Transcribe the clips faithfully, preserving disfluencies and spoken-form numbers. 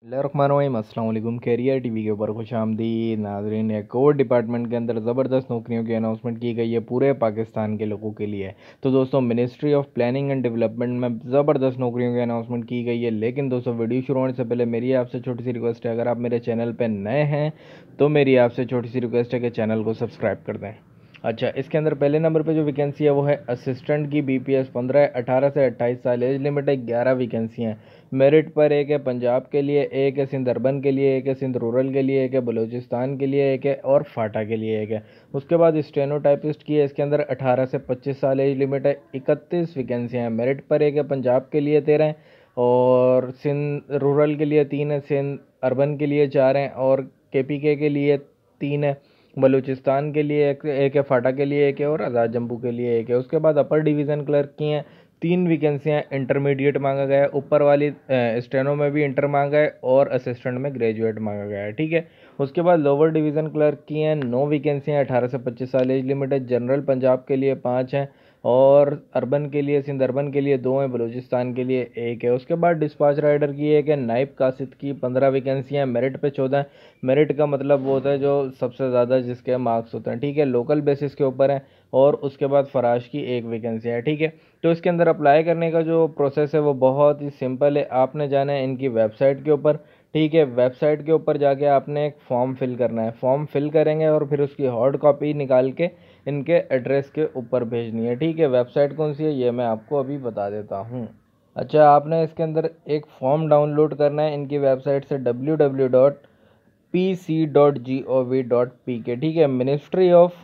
बिस्मिल्लाहिर्रहमानिर्रहीम, अस्सलाम वालेकुम। कैरियर टीवी के ऊपर खुश आमदीद नाज़रीन। एक और डिपार्टमेंट के अंदर ज़बरदस्त नौकरियों की अनाउंसमेंट की गई है पूरे पाकिस्तान के लोगों के लिए। तो दोस्तों, ministry of planning and development में ज़बरदस्त नौकरियों की अनाउंसमेंट की गई है। लेकिन दोस्तों, वीडियो शुरू होने से पहले मेरी आपसे छोटी सी रिक्वेस्ट है, अगर आप मेरे चैनल पर नए हैं तो मेरी आपसे छोटी सी रिक्वेस्ट है कि चैनल को सब्सक्राइब कर दें। अच्छा, इसके अंदर पहले नंबर पे जो वैकेंसी है वो है असिस्टेंट की। बीपीएस पंद्रह अठारह से अट्ठाईस साल एज लिमिट है। ग्यारह वैकेंसी हैं। मेरिट पर एक है पंजाब के लिए, एक है सिंध अर्बन के लिए, एक है सिंध रूरल के लिए, एक है बलोचिस्तान के लिए, एक है और फाटा के लिए एक है। उसके बाद स्टेनोटाइपिस्ट की है। इसके अंदर अठारह से पच्चीस साल एज लिमिट है। इकतीस वैकेंसी हैं। मेरिट पर एक है पंजाब के लिए तेरह है, और सिंध रूरल के लिए तीन है, सिंध अर्बन के लिए चार हैं, और केपीके के लिए तीन है, बलूचिस्तान के लिए एक, एक है, फाटा के लिए एक है, और आज़ाद जम्मू के लिए एक है। उसके बाद अपर डिवीज़न क्लर्क की हैं तीन वैकेंसियाँ। इंटरमीडिएट मांगा गया है, ऊपर वाली स्टेनो में भी इंटर मांगा है, और असिस्टेंट में ग्रेजुएट मांगा गया है। ठीक है। उसके बाद लोअर डिवीज़न क्लर्क की हैं नौ वैकेंसियाँ। अठारह से पच्चीस साल एज लिमिट है। जनरल पंजाब के लिए पाँच हैं, और अर्बन के लिए, सिंध अर्बन के लिए दो हैं, बलूचिस्तान के लिए एक है। उसके बाद डिस्पैच राइडर की एक है। नाइब कासिद की पंद्रह वैकेंसियाँ। मेरिट पे चौदह। मेरिट का मतलब वो होता है जो सबसे ज़्यादा जिसके मार्क्स होते हैं। ठीक है। लोकल बेसिस के ऊपर है। और उसके बाद फराश की एक वैकेंसी है। ठीक है। तो इसके अंदर अप्लाई करने का जो प्रोसेस है वो बहुत ही सिंपल है। आपने जाना है इनकी वेबसाइट के ऊपर। ठीक है। वेबसाइट के ऊपर जाके आपने एक फॉर्म फिल करना है। फॉर्म फिल करेंगे और फिर उसकी हार्ड कॉपी निकाल के इनके एड्रेस के ऊपर भेजनी है। ठीक है। वेबसाइट कौन सी है ये मैं आपको अभी बता देता हूँ। अच्छा, आपने इसके अंदर एक फॉर्म डाउनलोड करना है इनकी वेबसाइट से, W W W dot P C dot G O V dot P K. ठीक है। Ministry of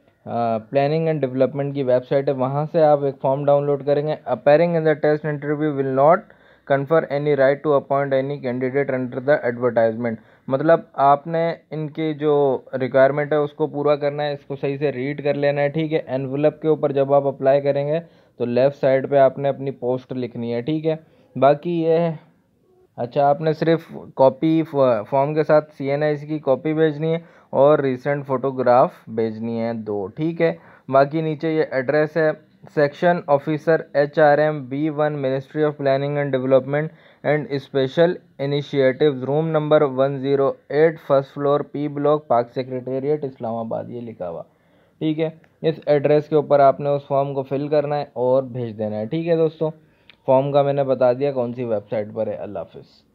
planning and development की वेबसाइट है, वहाँ से आप एक फॉर्म डाउनलोड करेंगे। Appearing in the test interview will not confer any right to appoint any candidate under the advertisement. मतलब आपने इनकी जो रिक्वायरमेंट है उसको पूरा करना है, इसको सही से रीड कर लेना है। ठीक है। एनवलप के ऊपर जब आप अप्लाई करेंगे तो लेफ़्ट साइड पे आपने अपनी पोस्ट लिखनी है। ठीक है। बाकी ये है। अच्छा, आपने सिर्फ कॉपी फॉर्म के साथ सी एन आई सी की कॉपी भेजनी है, और रिसेंट फोटोग्राफ भेजनी है दो। ठीक है। बाकी नीचे ये एड्रेस है, section officer H R M B one, ministry of planning and development and special initiatives, room number one zero eight, first floor, P block, Pak secretariat, Islamabad, ये लिखा हुआ। ठीक है। इस एड्रेस के ऊपर आपने उस फॉर्म को फिल करना है और भेज देना है। ठीक है दोस्तों, फॉर्म का मैंने बता दिया कौन सी वेबसाइट पर है। अल्लाह हाफिज़।